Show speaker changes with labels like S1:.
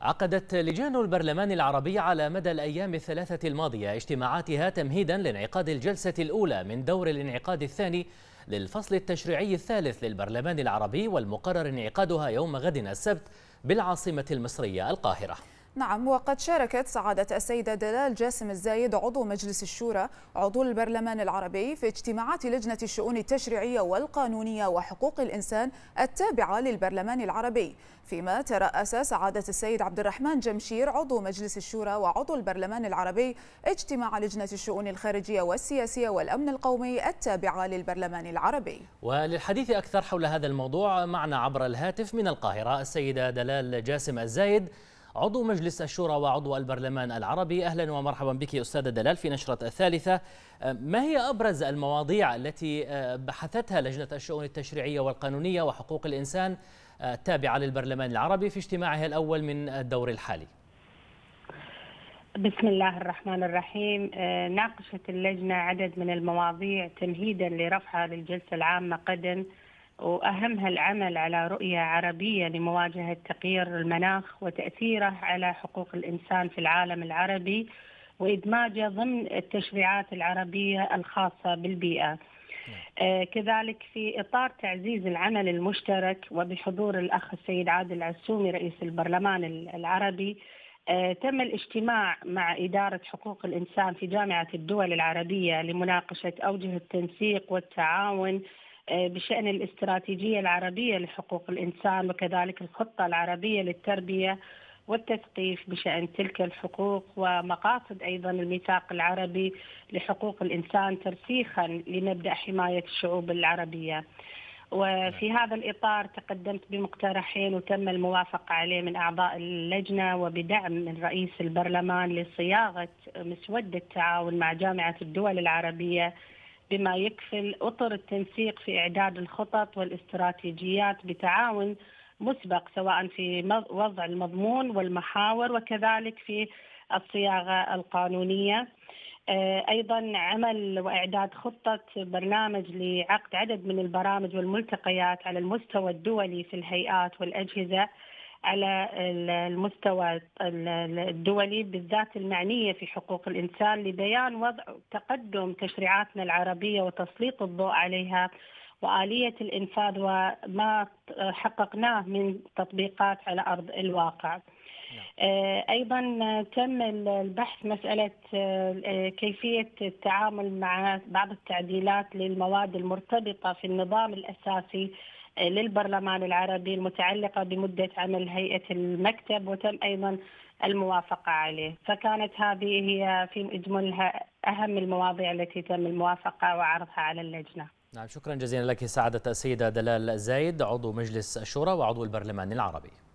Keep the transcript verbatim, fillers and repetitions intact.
S1: عقدت لجان البرلمان العربي على مدى الأيام الثلاثة الماضية اجتماعاتها تمهيدا لانعقاد الجلسة الأولى من دور الانعقاد الثاني للفصل التشريعي الثالث للبرلمان العربي، والمقرر انعقادها يوم غد السبت بالعاصمة المصرية القاهرة.
S2: نعم، وقد شاركت سعادة السيدة دلال جاسم الزايد عضو مجلس الشورى عضو البرلمان العربي في اجتماعات لجنة الشؤون التشريعية والقانونية وحقوق الإنسان التابعة للبرلمان العربي، فيما ترأس سعادة السيد عبد الرحمن جمشير عضو مجلس الشورى وعضو البرلمان العربي اجتماع لجنة الشؤون الخارجية والسياسية والأمن القومي التابعة للبرلمان العربي.
S1: وللحديث أكثر حول هذا الموضوع معنا عبر الهاتف من القاهرة السيدة دلال جاسم الزايد عضو مجلس الشورى وعضو البرلمان العربي. أهلا ومرحبا بك أستاذة دلال في نشرة الثالثة. ما هي أبرز المواضيع التي بحثتها لجنة الشؤون التشريعية والقانونية وحقوق الإنسان التابعة للبرلمان العربي في اجتماعها الأول من الدور الحالي؟
S3: بسم الله الرحمن الرحيم. ناقشت اللجنة عدد من المواضيع تمهيدا لرفعها للجلسة العامة غدا، وأهمها العمل على رؤية عربية لمواجهة تغيير المناخ وتأثيره على حقوق الإنسان في العالم العربي، وإدماجه ضمن التشريعات العربية الخاصة بالبيئة. آه كذلك في إطار تعزيز العمل المشترك وبحضور الأخ السيد عادل عسومي رئيس البرلمان العربي، آه تم الاجتماع مع إدارة حقوق الإنسان في جامعة الدول العربية لمناقشة أوجه التنسيق والتعاون بشأن الاستراتيجية العربية لحقوق الإنسان، وكذلك الخطة العربية للتربية والتثقيف بشأن تلك الحقوق، ومقاصد أيضا الميثاق العربي لحقوق الإنسان ترسيخا لمبدأ حماية الشعوب العربية. وفي هذا الإطار تقدمت بمقترحين وتم الموافقة عليه من أعضاء اللجنة وبدعم من رئيس البرلمان لصياغة مسودة التعاون مع جامعة الدول العربية بما يكفل أطر التنسيق في إعداد الخطط والاستراتيجيات بتعاون مسبق، سواء في وضع المضمون والمحاور وكذلك في الصياغة القانونية. أيضا عمل وإعداد خطة برنامج لعقد عدد من البرامج والملتقيات على المستوى الدولي في الهيئات والأجهزة على المستوى الدولي بالذات المعنية في حقوق الإنسان، لبيان وضع تقدم تشريعاتنا العربية وتسليط الضوء عليها وآلية الإنفاذ وما حققناه من تطبيقات على أرض الواقع. أيضا تم البحث مسألة كيفية التعامل مع بعض التعديلات للمواد المرتبطة في النظام الأساسي للبرلمان العربي المتعلقة بمدة عمل هيئة المكتب، وتم أيضا الموافقة عليه. فكانت هذه هي في إجمالها أهم المواضيع التي تم الموافقة وعرضها على اللجنة.
S1: نعم، شكرا جزيلا لك سعادة السيدة دلال الزايد عضو مجلس الشورى وعضو البرلمان العربي.